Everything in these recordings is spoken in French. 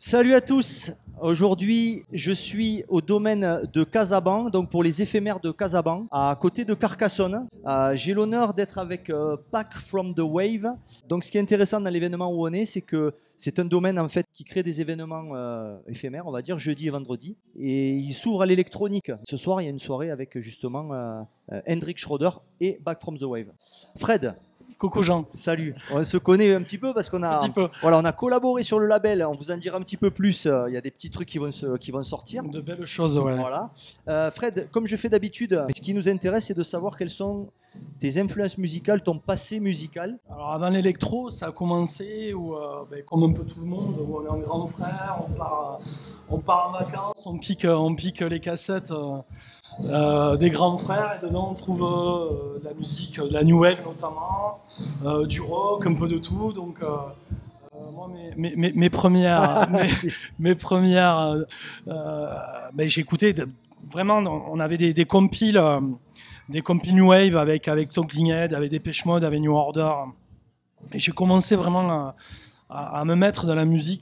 Salut à tous. Aujourd'hui, je suis au domaine de Casaban, donc pour les éphémères de Casaban, à côté de Carcassonne. J'ai l'honneur d'être avec Back from the Wave. Donc, ce qui est intéressant dans l'événement où on est, c'est que c'est un domaine en fait qui crée des événements éphémères, on va dire jeudi et vendredi, et il s'ouvre à l'électronique. Ce soir, il y a une soirée avec justement Hendrik Schroeder et Back from the Wave. Fred. Coucou Jean. Salut. On se connaît un petit peu parce qu'on a, voilà, on a collaboré sur le label. On vous en dira un petit peu plus. Il y a des petits trucs qui vont sortir. De belles choses, ouais. Voilà. Fred, comme je fais d'habitude, ce qui nous intéresse, c'est de savoir quelles sont tes influences musicales, ton passé musical. Alors avant l'électro, ça a commencé où, comme un peu tout le monde, où on est un grand frère, on part en vacances, on pique les cassettes des grands frères et dedans on trouve de la musique, de la new wave notamment, du rock, un peu de tout. Donc moi, mes premières, j'écoutais vraiment. On avait des compiles. Des compiles New Wave avec Talking Head, avec Depeche Mode, avec New Order. Et j'ai commencé vraiment à me mettre dans la musique,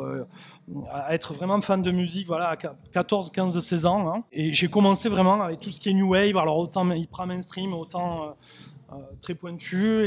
à être vraiment fan de musique, voilà, à 14, 15, 16 ans. Hein. Et j'ai commencé vraiment avec tout ce qui est New Wave, alors autant hyper mainstream, autant très pointu.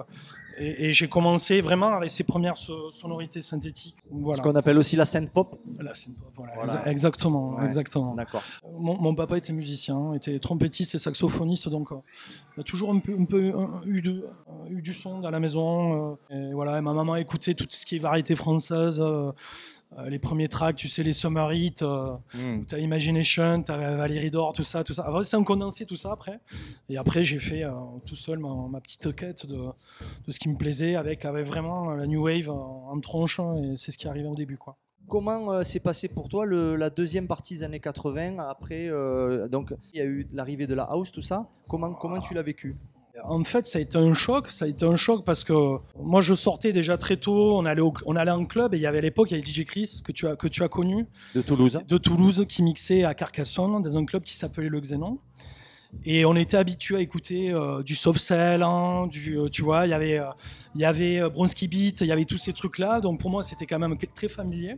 Et j'ai commencé vraiment avec ces premières sonorités synthétiques. Voilà. Ce qu'on appelle aussi la synth pop. La synth pop, voilà. Exactement, ouais. Exactement. D'accord. Mon papa était musicien, était trompettiste et saxophoniste, donc il a toujours un peu eu du son à la maison. Et voilà, et ma maman écoutait tout ce qui est variété française. Les premiers tracks, tu sais, les Summer Hits, t'as Imagination, t'as Valérie Dore, tout ça. Après, c'est un condensé, tout ça, après. Et après, j'ai fait tout seul ma petite quête de ce qui me plaisait, avec vraiment la New Wave en tronche, et c'est ce qui arrivait au début, quoi. Comment s'est passé pour toi la deuxième partie des années 80 après donc il y a eu l'arrivée de la house, tout ça. Comment tu l'as vécu? En fait, ça a été un choc. Parce que moi, je sortais déjà très tôt. On allait en club et il y avait à l'époque, il y avait DJ Chris que tu as connu de Toulouse, qui mixait à Carcassonne dans un club qui s'appelait le Xénon. Et on était habitué à écouter du soft cell, hein, tu vois, il y avait Bronski Beat, il y avait tous ces trucs-là. Donc pour moi, c'était quand même très familier.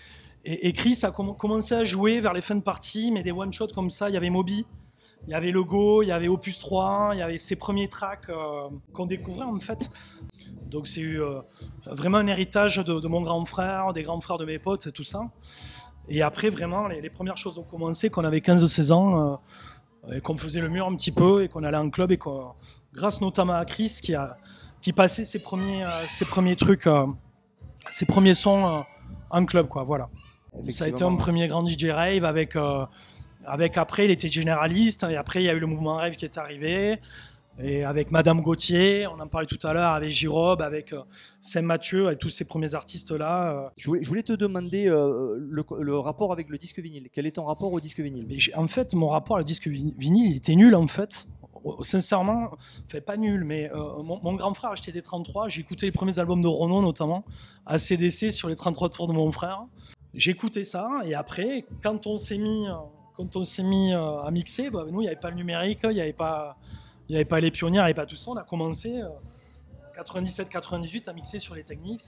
Et Chris a commencé à jouer vers les fins de partie, mais des one-shots comme ça. Il y avait Moby, il y avait Logo, il y avait Opus 3, il y avait ses premiers tracks qu'on découvrait en fait. Donc c'est eu vraiment un héritage de mon grand frère, des grands frères de mes potes et tout ça. Et après, vraiment, les premières choses ont commencé quand on avait 15-16 ans. Et qu'on faisait le mur un petit peu et qu'on allait en club et grâce notamment à Chris qui passait ses premiers trucs, ses premiers sons en club, quoi. Voilà. Ça a été un premier grand DJ rave avec après il était généraliste et après il y a eu le mouvement rave qui est arrivé. Et avec Madame Gauthier, on en parlait tout à l'heure, avec Girob, avec Saint-Mathieu, avec tous ces premiers artistes-là. Je voulais te demander le rapport avec le disque vinyle. Quel est ton rapport au disque vinyle? En fait, mon rapport au disque vinyle, il était nul en fait. Sincèrement, enfin pas nul, mais mon grand frère achetait des 33. J'écoutais les premiers albums de Renaud notamment, à CDC sur les 33 tours de mon frère. J'écoutais ça et après, quand on s'est mis à mixer, nous, il n'y avait pas le numérique, il n'y avait pas les pionniers, il n'y avait pas tout ça. On a commencé 97-98 à mixer sur les Technics.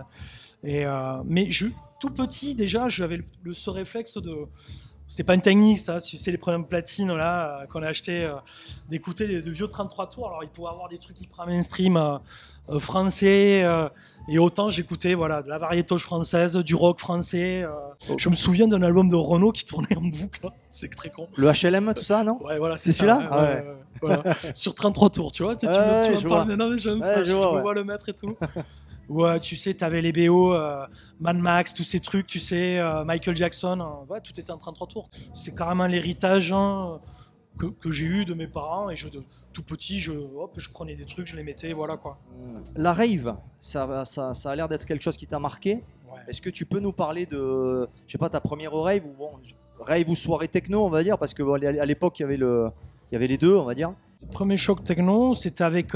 Mais tout petit, déjà, j'avais ce réflexe de... C'était pas une Technics, c'est les premières platines là, qu'on a acheté, d'écouter de vieux 33 tours. Alors, il pouvait avoir des trucs hyper mainstream français. Et autant j'écoutais de la variétoche française, du rock français. Je me souviens d'un album de Renaud qui tournait en boucle. C'est très con. Le HLM, tout ça, non? Ouais, voilà, c'est celui-là. Ouais. Voilà. Sur 33 tours, tu vois. Tu me parles maintenant, mais j'ai un flash, je vois le mettre et tout. Ouais, tu sais, t'avais les BO, Mad Max, tous ces trucs, tu sais, Michael Jackson, tout était en 33 tours. C'est carrément l'héritage que j'ai eu de mes parents, et tout petit, je prenais des trucs, je les mettais, voilà quoi. La rave, ça a l'air d'être quelque chose qui t'a marqué. Ouais. Est-ce que tu peux nous parler de, je sais pas, ta première rave rave ou soirée techno, on va dire, parce que à l'époque il y avait les deux, on va dire. Le premier choc techno, c'était avec...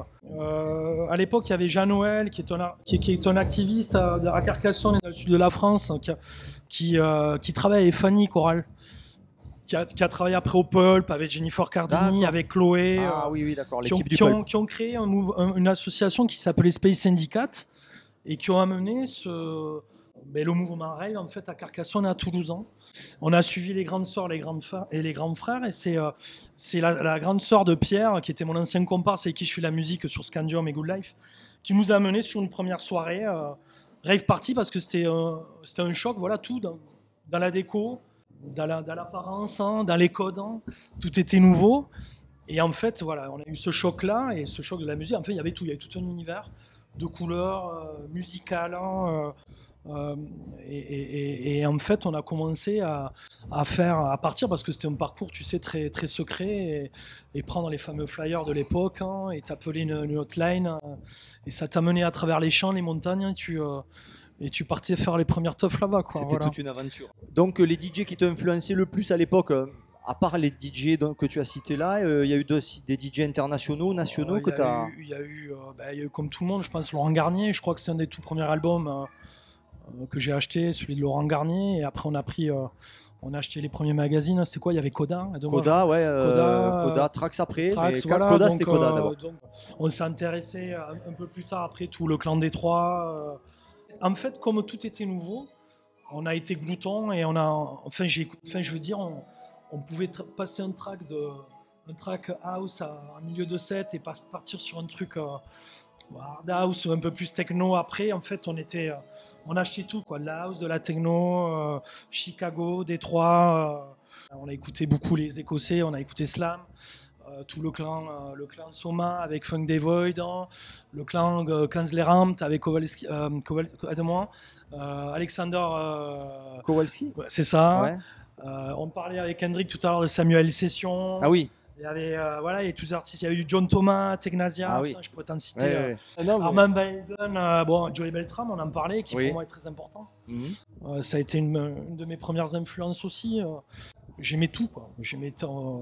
à l'époque, il y avait Jean-Noël, qui est un activiste à Carcassonne, dans le sud de la France, qui travaille avec Fanny Corral, qui a travaillé après au Pulp, avec Jennifer Cardini, avec Chloé. Oui, d'accord, l'équipe du Pulp. Qui ont créé une association qui s'appelait Space Syndicate, et qui ont amené le mouvement rave, en fait, à Carcassonne, à Toulouse. On a suivi les grandes sœurs, les grands frères, et c'est la grande sœur de Pierre, qui était mon ancien comparse avec qui je fais la musique sur Scandium et Good Life, qui nous a amenés sur une première soirée rave party, parce que c'était un choc, voilà, tout dans la déco, dans l'apparence, dans les codes, tout était nouveau. Et en fait, voilà, on a eu ce choc-là, et ce choc de la musique, en fait, il y avait tout un univers de couleurs musicales, et en fait, on a commencé à partir, parce que c'était un parcours, tu sais, très, très secret, et prendre les fameux flyers de l'époque, et t'appeler une hotline, et ça t'a mené à travers les champs, les montagnes, et tu partais faire les premières teufs là-bas, quoi. C'était voilà. toute une aventure. Donc les DJ qui t'ont influencé le plus à l'époque, à part les DJ que tu as cités là, il y a eu des DJ internationaux, nationaux que tu as... Il y a eu, comme tout le monde, je pense, Laurent Garnier. Je crois que c'est un des tout premiers albums que j'ai acheté, celui de Laurent Garnier. Et après, on a acheté les premiers magazines. C'était quoi? Il y avait Coda. Coda, Trax après. Trax, voilà. Coda, donc, c'était Coda d'abord. On s'est intéressé un peu plus tard, après, tout le clan Détroit. En fait, comme tout était nouveau, on a été gloutons, et je veux dire, on pouvait passer un track house en milieu de set et partir sur un truc hard house, un peu plus techno. Après, en fait, on achetait tout, quoi. De la house, de la techno, Chicago, Détroit. On a écouté beaucoup les Écossais, on a écouté Slam, tout le clan Soma avec Funk Day Void, le clan Kanzleramt avec Kowalski, Alexander Kowalski, c'est ça. Ouais. On parlait avec Hendrik tout à l'heure de Samuel Session. Ah oui. Il y avait il y a tous les artistes. Il y a eu John Thomas, Technasia. Ah oui. Putain, je pourrais t'en citer. Ouais. Armand Van Helden, Joey Beltram, on en parlait, qui pour moi est très important. Ça a été une de mes premières influences aussi. J'aimais tout, quoi. J'aimais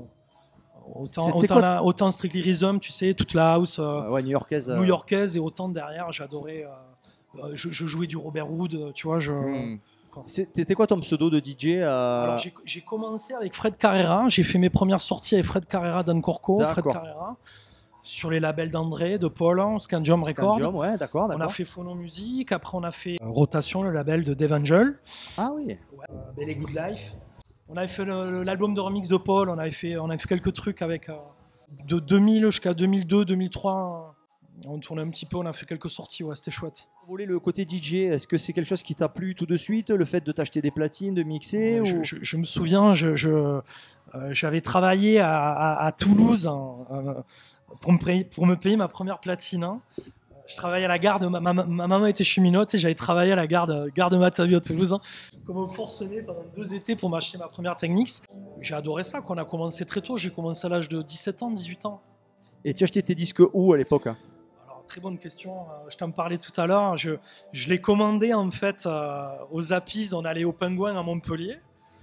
autant Strictly Rhythm, tu sais, toute la house new-yorkaise, et autant derrière, j'adorais. Je jouais du Robert Wood, tu vois. C'était quoi ton pseudo de DJ Alors j'ai commencé avec Fred Carrera, j'ai fait mes premières sorties avec Fred Carrera d'Ancorco, Fred Carrera, sur les labels d'André, de Paul, Scandium Records. Ouais, d'accord. On a fait Phono Music, après on a fait Rotation, le label de Dave Angel. Ah oui. Ouais, les Good Life. On avait fait l'album de remix de Paul, on avait fait quelques trucs avec de 2000 jusqu'à 2002, 2003. On tournait un petit peu, on a fait quelques sorties, ouais, c'était chouette. Le côté DJ, est-ce que c'est quelque chose qui t'a plu tout de suite, le fait de t'acheter des platines, de mixer je me souviens, j'avais travaillé à Toulouse pour me payer ma première platine. Je travaillais à la gare ma maman était cheminote, et j'avais travaillé à la gare de Matavie à Toulouse, comme un forcené pendant 2 étés pour m'acheter ma première Technics. J'ai adoré ça, qu'on a commencé très tôt, j'ai commencé à l'âge de 17 ans, 18 ans. Et tu achetais tes disques où à l'époque? Très bonne question. Je t'en parlais tout à l'heure. Je l'ai commandé en fait aux Zappies. On allait au Pingouin à Montpellier.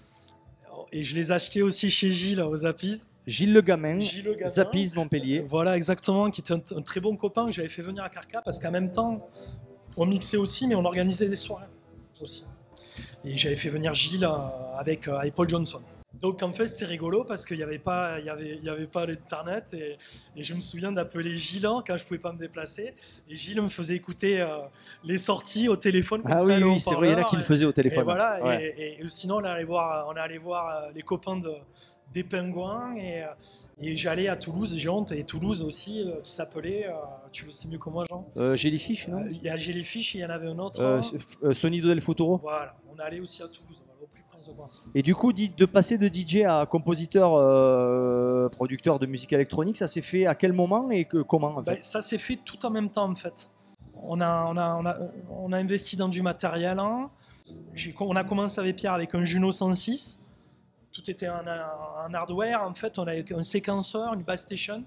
Et je les achetais aussi chez Gilles aux Zappies. Gilles Le Gamin, Zappies Montpellier. Voilà, exactement, qui était un très bon copain que j'avais fait venir à Carca, parce qu'en même temps, on mixait aussi, mais on organisait des soirées aussi. Et j'avais fait venir Gilles avec Paul Johnson. Donc en fait c'est rigolo, parce qu'il n'y avait pas l'internet, et je me souviens d'appeler Gilles quand je pouvais pas me déplacer, et Gilles me faisait écouter les sorties au téléphone. Ah oui, c'est vrai, il y en a qui le faisaient au téléphone. Et voilà, ouais. et sinon on allait voir les copains des Pingouins, et j'allais à Toulouse, j'ai honte, et Toulouse aussi qui s'appelait, tu le sais mieux que moi Jean, Jellyfish, non? Il y a Jellyfish, et il y en avait un autre, Sonido del Futuro. Voilà, on allait aussi à Toulouse. Et du coup, de passer de DJ à compositeur, producteur de musique électronique, ça s'est fait à quel moment et comment en fait? Ça s'est fait tout en même temps en fait. On a investi dans du matériel. On a commencé avec Pierre avec un Juno 106. Tout était en hardware. En fait, on avait un séquenceur, une bass station.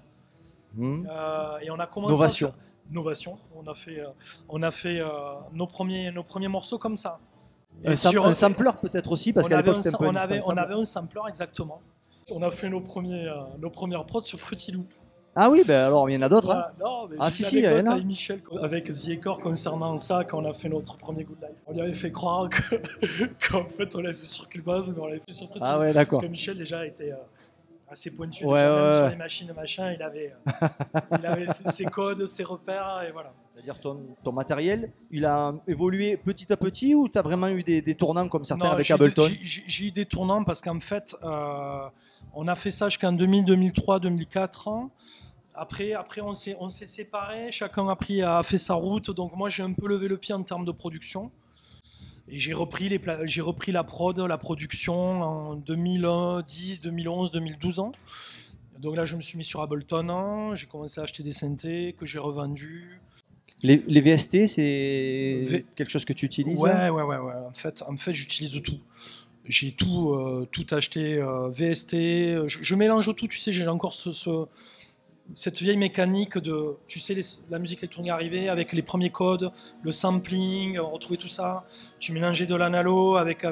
Et on a commencé Novation. On a fait nos premiers morceaux comme ça. Un sampler peut-être aussi, parce qu'à l'époque c'était un peu indispensable. On avait un sampler, exactement. On a fait nos premières prods sur Fruity Loop. Ah oui, alors il y en a d'autres. Voilà. Non, mais il y en a. Avec Michel, avec Ziekor, concernant ça, quand on a fait notre premier Good Life. On lui avait fait croire qu'en fait on l'avait fait sur Cubase, mais on l'avait fait sur Fruity Loop. Ah ouais, d'accord. Parce que Michel déjà assez pointu. Ouais, Déjà, ouais, même sur ouais. les machines, machin, il avait ses codes, ses repères, et voilà. C'est-à-dire ton matériel, il a évolué petit à petit ou tu as vraiment eu des tournants comme certains Non, avec Ableton? j'ai eu des tournants parce qu'en fait, on a fait ça jusqu'en 2000, 2003, 2004 ans. Après on s'est séparés, chacun a fait sa route. Donc moi, j'ai un peu levé le pied en termes de production. Et j'ai repris la prod, la production en 2010, 2011, 2012 ans. Donc là, je me suis mis sur Ableton, hein. J'ai commencé à acheter des synthés que j'ai revendus. Les VST, c'est quelque chose que tu utilises? Ouais. En fait, j'utilise tout. J'ai tout acheté, VST. Je mélange tout, tu sais, j'ai encore cette vieille mécanique de, tu sais, la musique électronique arrivée avec les premiers codes, le sampling, on retrouvait tout ça. Tu mélangeais de l'analo avec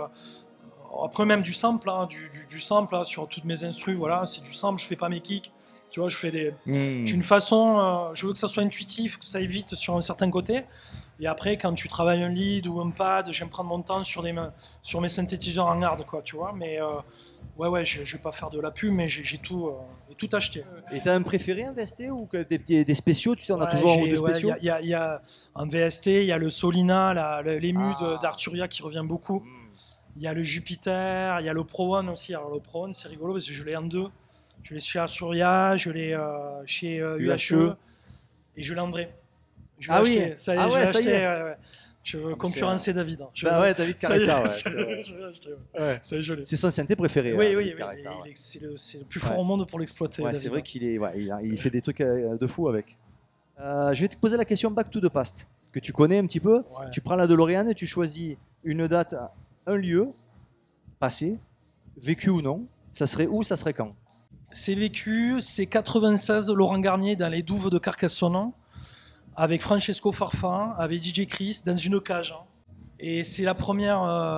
après même du sample, hein, du sample hein, sur toutes mes instrus. Voilà, c'est du sample. Je fais pas mes kicks. Tu vois, je fais d'une façon, je veux que ça soit intuitif, que ça aille vite sur un certain côté. Et après, quand tu travailles un lead ou un pad, j'aime prendre mon temps sur mes synthétiseurs en hard, quoi, tu vois. Mais ouais, je vais pas faire de la pub, mais j'ai tout acheté. Et t'as un préféré en VST ou que des spéciaux? Tu en as toujours un ou deux spéciaux? Il y a en VST, il y a le Solina, l'ému d'Arturia qui revient beaucoup. Il y a le Jupiter, il y a le Pro One aussi. Alors le Pro One, c'est rigolo parce que je l'ai en deux. Je l'ai chez Arturia, je l'ai chez UHE et je l'ai en vrai. Je l'ai acheté. Ça y est, je l'ai acheté. Ouais. Je veux concurrencer David. Hein. David Carretta. Je l'ai acheté. Ouais. Ça y est, je l'ai. C'est son synthé préféré. Oui. C'est le plus fort au monde pour l'exploiter. Ouais, c'est vrai qu'il il fait des trucs de fou avec. Je vais te poser la question Back to the Past, que tu connais un petit peu. Ouais. Tu prends la DeLorean et tu choisis une date, un lieu, passé, vécu ou non. Ça serait où, ça serait quand? C'est vécu, c'est 96, Laurent Garnier dans les douves de Carcassonne, avec Francesco Farfa, avec DJ Chris, dans une cage. Et c'est la première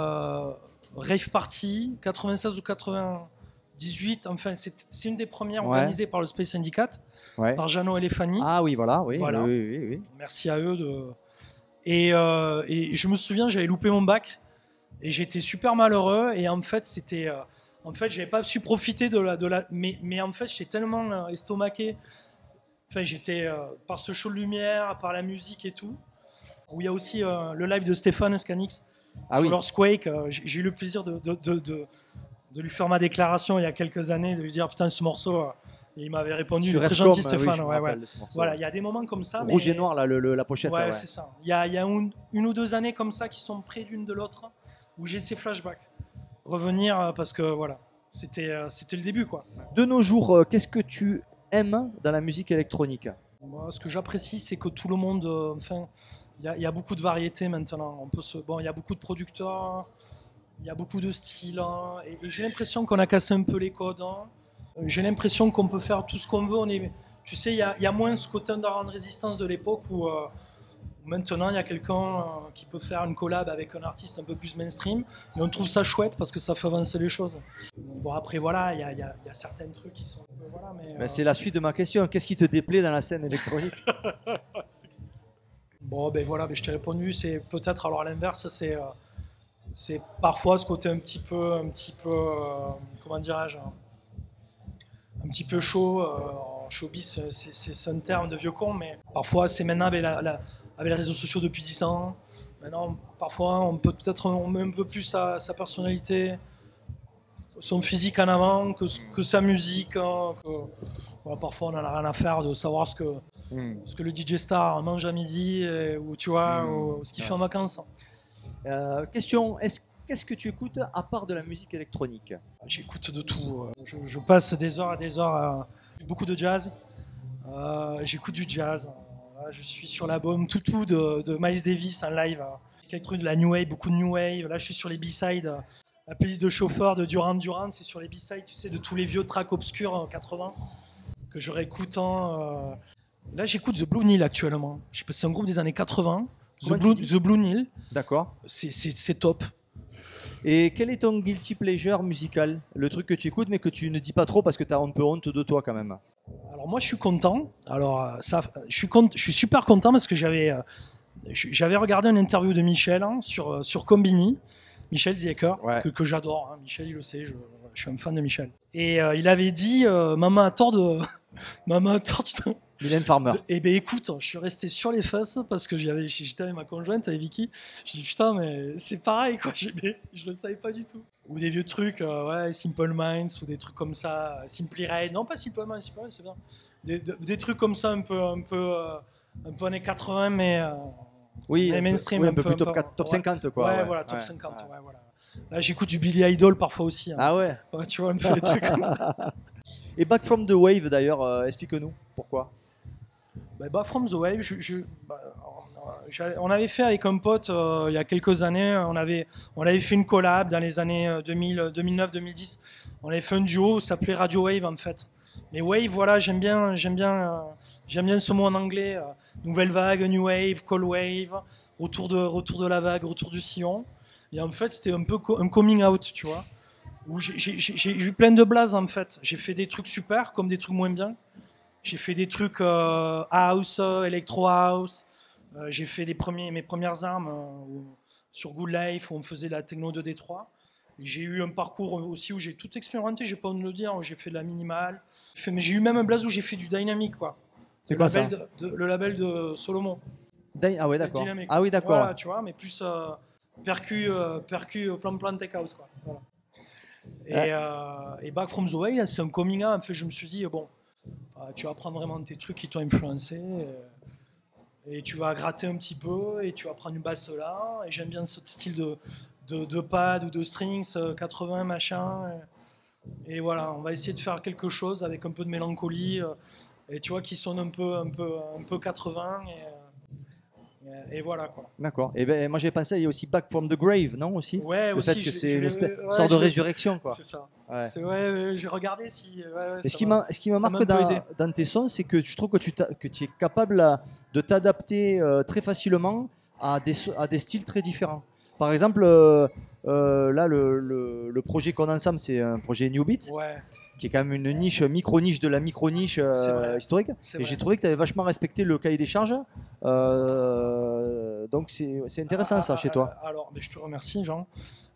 rave party, 96 ou 98, enfin c'est une des premières organisées par le Space Syndicate, par Jeannot et Fanny. Ah oui, voilà. Oui. Merci à eux. Et je me souviens, j'avais loupé mon bac, et j'étais super malheureux, et en fait c'était... En fait, j'avais pas su profiter mais en fait, j'étais tellement estomaqué. Enfin, j'étais par ce show de lumière, par la musique et tout. Où il y a aussi le live de Stéphane Scanix sur l'Earthquake. J'ai eu le plaisir de lui faire ma déclaration il y a quelques années, de lui dire putain ce morceau. Et il m'avait répondu, il est très gentil Stéphane. Voilà, il y a des moments comme ça. Rouge et noir là, la pochette. Ouais, c'est ça. Il y a une ou deux années comme ça qui sont près l'une de l'autre où j'ai ces flashbacks. Revenir parce que voilà, c'était le début quoi. De nos jours, qu'est-ce que tu aimes dans la musique électronique? Moi, ce que j'apprécie, c'est que tout le monde, il y a beaucoup de variétés maintenant. Il y a beaucoup de producteurs, il y a beaucoup de styles, hein, et j'ai l'impression qu'on a cassé un peu les codes. Hein. J'ai l'impression qu'on peut faire tout ce qu'on veut. Tu sais, il y a moins ce côté de résistance de l'époque où maintenant, il y a quelqu'un qui peut faire une collab avec un artiste un peu plus mainstream, mais on trouve ça chouette parce que ça fait avancer les choses. Bon, après, voilà, il y a certains trucs qui sont... Voilà, mais, c'est la suite de ma question. Qu'est-ce qui te déplaît dans la scène électronique? Bon, ben voilà, je t'ai répondu. C'est peut-être, alors à l'inverse, c'est parfois ce côté un petit peu comment dirais-je, un petit peu chaud. Showbiz, c'est un terme de vieux con, mais parfois, c'est maintenant avec les réseaux sociaux depuis 10 ans. Maintenant, parfois, on met un peu plus sa personnalité, son physique en avant que sa musique. Hein, voilà, parfois, on n'en a rien à faire de savoir ce que le DJ star mange à midi, ou tu vois, ou ce qu'il fait en vacances. Question, qu'est-ce que tu écoutes à part de la musique électronique? J'écoute de tout. Je passe des heures et des heures à beaucoup de jazz. J'écoute du jazz. Je suis sur l'album Toutou de Miles Davis en live. De la new wave, beaucoup de new wave. Là, je suis sur les B-sides. La playlist de chauffeur de Duran Duran, c'est sur les B-sides, tu sais, de tous les vieux tracks obscurs en 80 que je réécoute. Là, j'écoute The Blue Nile actuellement. C'est un groupe des années 80. The Blue Nile. D'accord. C'est top. Et quel est ton guilty pleasure musical? Le truc que tu écoutes mais que tu ne dis pas trop parce que tu as un peu honte de toi quand même. Alors moi je suis content. Alors je suis super content parce que j'avais regardé une interview de Michel sur Combini. Michel Zieker, que j'adore. Hein. Michel il le sait, Je suis un fan de Michel. Et il avait dit Maman a tort de. Maman a tort de. Mylène Farmer. Et ben écoute, je suis resté sur les fesses parce que j'étais avec ma conjointe, avec Vicky. Je dis putain, mais c'est pareil quoi. Je le savais pas du tout. Ou des vieux trucs, ouais, Simple Minds ou des trucs comme ça, Simply Red. Non, pas Simple Minds, c'est bien. Des trucs comme ça un peu années 80, mais Oui, mainstream, un peu plus top 50 quoi. Ouais, voilà, top 50. Ouais, voilà. Là, j'écoute du Billy Idol parfois aussi. Hein. Ah ouais. Tu vois un peu les trucs. Et Back from the Wave d'ailleurs, explique-nous pourquoi. Back from the Wave, on avait fait avec un pote il y a quelques années, on avait fait une collab dans les années 2009-2010. On avait fait un duo, ça s'appelait Radio Wave en fait. Mais Wave, voilà, j'aime bien ce mot en anglais. Nouvelle vague, New Wave, Cold Wave, retour de la vague, retour du sillon. Et en fait, c'était un peu un coming out, tu vois. Où j'ai eu plein de blazes en fait. J'ai fait des trucs super, comme des trucs moins bien. J'ai fait des trucs house, electro house. J'ai fait mes premières armes sur Good Life où on faisait la techno de Détroit. Et j'ai eu un parcours aussi où j'ai tout expérimenté, j'ai pas envie de le dire, où j'ai fait de la minimale. Mais j'ai eu même un blaze où j'ai fait du dynamique quoi. C'est quoi ça le label de Solomon. Ah ouais d'accord. Dynamique. Ah oui d'accord. Voilà, tu vois, mais plus percu plan tech house quoi. Voilà. Et Back from the Way, c'est un coming out. En fait, je me suis dit bon. Tu vas prendre vraiment tes trucs qui t'ont influencé et tu vas gratter un petit peu et tu vas prendre une basse là. Et j'aime bien ce style de pad ou de strings 80 machin. Et voilà, on va essayer de faire quelque chose avec un peu de mélancolie et tu vois qui sonne un peu 80 et voilà quoi. D'accord. Et ben moi j'ai pensé il y a aussi Back from the Grave, non aussi. Ouais, le aussi. fait que c'est une sorte de résurrection quoi. C'est ça. Ouais. C'est vrai. J'ai regardé si. Et ce qui me marque dans tes sons, c'est que je trouve que tu es capable de t'adapter très facilement à des styles très différents. Par exemple, là le projet qu'on a ensemble, c'est un projet New Beat. Ouais. Qui est quand même une niche, micro-niche de la micro-niche historique. Et j'ai trouvé que tu avais vachement respecté le cahier des charges. Donc c'est intéressant ça chez toi. Alors, mais je te remercie Jean.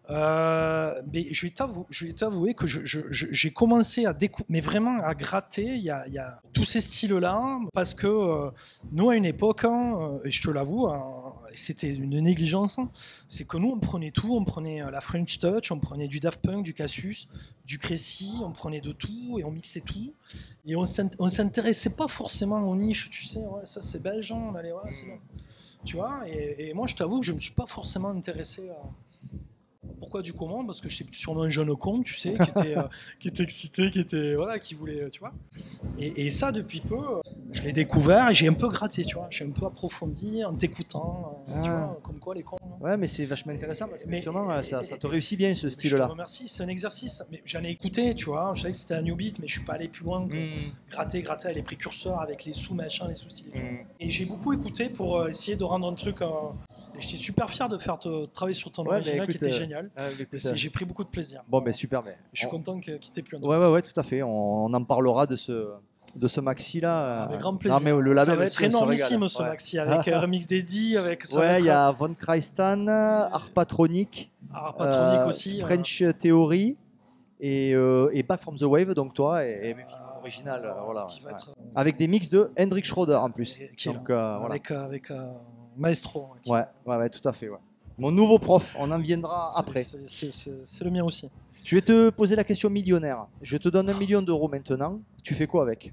Mais je vais t'avouer que j'ai commencé à découvrir, mais vraiment à gratter il y a tous ces styles-là, parce que nous à une époque, et je te l'avoue, c'était une négligence, c'est que nous on prenait tout, on prenait la French Touch, on prenait du Daft Punk, du Cassius, du Crécy, on prenait de tout et on mixait tout, et on s'intéressait pas forcément aux niches, tu sais, ouais, ça c'est belge, on allait, ouais, c'est bon. Tu vois, et moi je t'avoue que je me suis pas forcément intéressé à... Pourquoi du comment? Parce que j'étais sûrement un jeune con, tu sais, qui était excité, qui voulait, tu vois. Et ça, depuis peu, je l'ai découvert et j'ai un peu gratté, tu vois. J'ai un peu approfondi en t'écoutant, tu vois, comme quoi les cons. Ouais, mais c'est vachement intéressant parce que justement, ça te réussit bien ce style-là. Je te remercie, c'est un exercice. Mais j'en ai écouté, tu vois. Je savais que c'était un new beat, mais je suis pas allé plus loin. Gratter avec les précurseurs, avec les sous-machins, les sous-styles. Et j'ai beaucoup écouté pour essayer de rendre un truc. Et j'étais super fier de faire travailler sur ton original qui était génial. J'ai pris beaucoup de plaisir. Bon, ben super. Je suis content qu'il t'ait plu. Ouais, tout à fait. On en parlera de ce maxi là. Avec grand plaisir. Non, mais le label ça va être énormissime ce maxi avec remix d'Eddie, avec. Ouais, il y a Von Kreistan, Arpatronic, aussi, French Theory et Back from the Wave, donc toi et original, voilà. Avec des mix de Hendrik Schroeder en plus. Donc, avec Maestro. Ouais, tout à fait. Ouais. Mon nouveau prof, on en viendra après. C'est le mien aussi. Je vais te poser la question millionnaire. Je te donne 1 million d'euros maintenant. Tu fais quoi avec?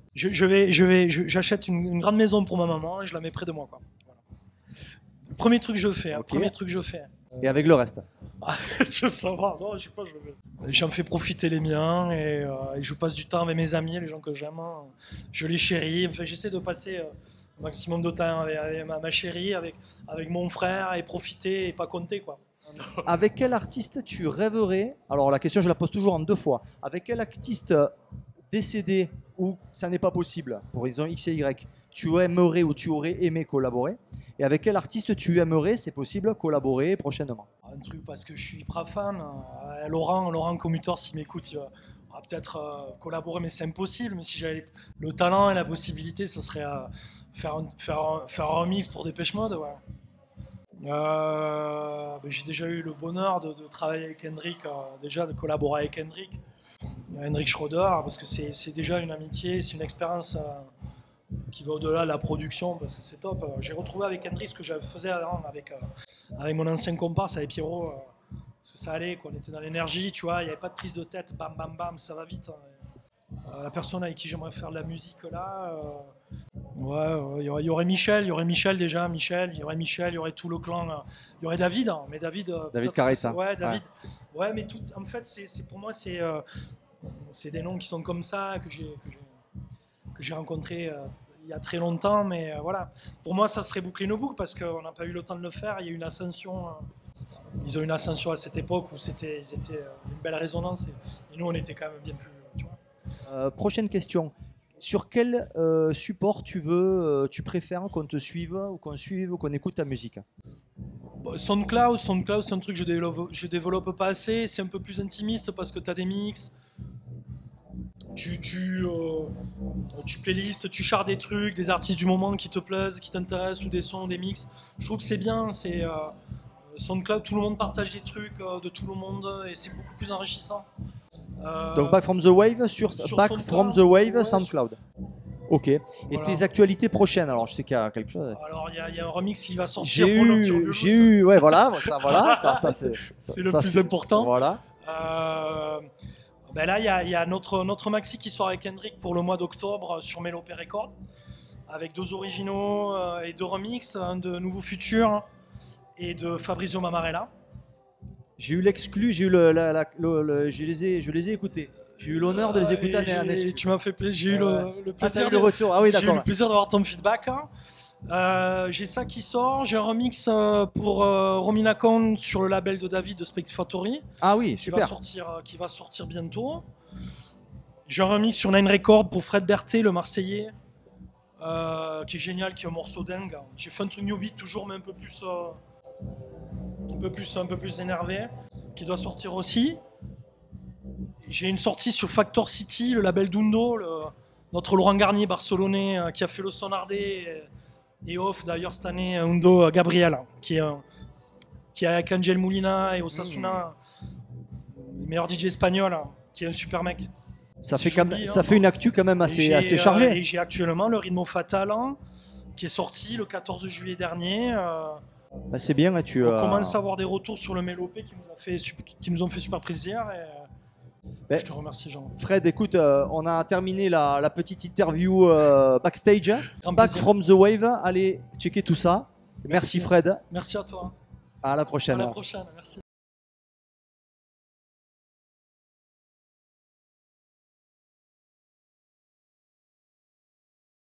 J'achète une grande maison pour ma maman et je la mets près de moi. Quoi. Voilà. Le premier truc que je fais. Et avec le reste? Je sais pas, non, je sais pas. J'en fais profiter les miens et je passe du temps avec mes amis, les gens que j'aime. Je les chéris. Enfin, j'essaie de passer un maximum de temps avec ma chérie, avec mon frère et profiter et pas compter quoi. Avec quel artiste tu rêverais? Alors la question je la pose toujours en 2 fois. Avec quel artiste décédé ou ça n'est pas possible pour raison X et Y, tu aimerais ou tu aurais aimé collaborer? Et avec quel artiste tu aimerais, c'est possible, collaborer prochainement? Un truc parce que je suis hyper fan. Laurent Commutor, s'il m'écoute, il va peut-être collaborer, mais c'est impossible. Mais si j'avais le talent et la possibilité, ce serait faire un remix pour Dépêche Mode. Ouais. J'ai déjà eu le bonheur de travailler avec Hendrik, déjà de collaborer avec Hendrik. Il y a Hendrik Schroeder, parce que c'est déjà une amitié, c'est une expérience qui va au-delà de la production, parce que c'est top. J'ai retrouvé avec Hendrik ce que je faisais avant avec mon ancien comparse, avec Pierrot. Parce que ça allait, quoi. On était dans l'énergie, tu vois, il n'y avait pas de prise de tête, bam bam bam, ça va vite. La personne avec qui j'aimerais faire de la musique là, ouais, il y aurait Michel, il y aurait Michel, il y aurait tout le clan, il y aurait David, hein, mais David Caressa. Ouais, David. Ouais, mais tout, en fait, c'est pour moi, c'est des noms qui sont comme ça, que j'ai rencontrés il y a très longtemps, mais voilà. Pour moi, ça serait boucler nos boucles parce qu'on n'a pas eu le temps de le faire. Il y a eu une ascension. Ils ont eu une ascension à cette époque où ils étaient une belle résonance et nous, on était quand même bien plus. Tu vois. Prochaine question. Sur quel support tu préfères qu'on te suive ou qu'on suive ou qu'on écoute ta musique? SoundCloud, c'est un truc que je développe pas assez. C'est un peu plus intimiste parce que tu as des mix. Tu playlistes, tu charres des trucs, des artistes du moment qui te plaisent, qui t'intéressent, ou des sons, des mix. Je trouve que c'est bien. SoundCloud, tout le monde partage des trucs de tout le monde et c'est beaucoup plus enrichissant. Donc Back from the Wave sur Back from the Wave, ouais, SoundCloud. Ok. Et voilà. Tes actualités prochaines, alors je sais qu'il y a quelque chose. Alors il y a un remix qui va sortir pour Nocturne. J'ai eu, ouais, voilà, ça c'est le plus important. Voilà. Ben là, il y a notre maxi qui sort avec Hendrik pour le mois d'octobre sur Melopé Records, avec 2 originaux et 2 remixes, un de Nouveau Futur et de Fabrizio Mamarella. J'ai eu l'exclu, je les ai écoutés. J'ai eu l'honneur de les écouter en exclu. Tu m'as fait plaisir. J'ai eu le plaisir de retour. Ah oui, d'accord. J'ai eu le plaisir d'avoir ton feedback. J'ai ça qui sort. J'ai un remix pour Romina Khan sur le label de David de Spectfactory. Ah oui, super. Qui va sortir bientôt. J'ai un remix sur Nine Records pour Fred Berthet, le Marseillais, qui est génial, qui est un morceau dingue. J'ai fait un truc new beat toujours, mais un peu plus énervé, qui doit sortir aussi. J'ai une sortie sur Factor City, le label d'Undo, notre Laurent Garnier barcelonais qui a fait le Sonardé et off d'ailleurs cette année, Undo Gabriel, qui est avec Angel Molina et Osasuna, le meilleur DJ espagnol, qui est un super mec. Ça fait une actu quand même assez chargée. Et j'ai actuellement le Ritmo Fatal qui est sorti le 14 juillet dernier. Bah c'est bien, on commence à avoir des retours sur le Mélopé qui nous ont fait super plaisir. Je te remercie, Jean. Fred, écoute, on a terminé la petite interview backstage. Back from the Wave. Allez checker tout ça. Merci Fred. Merci à toi. À la prochaine. À la prochaine, merci.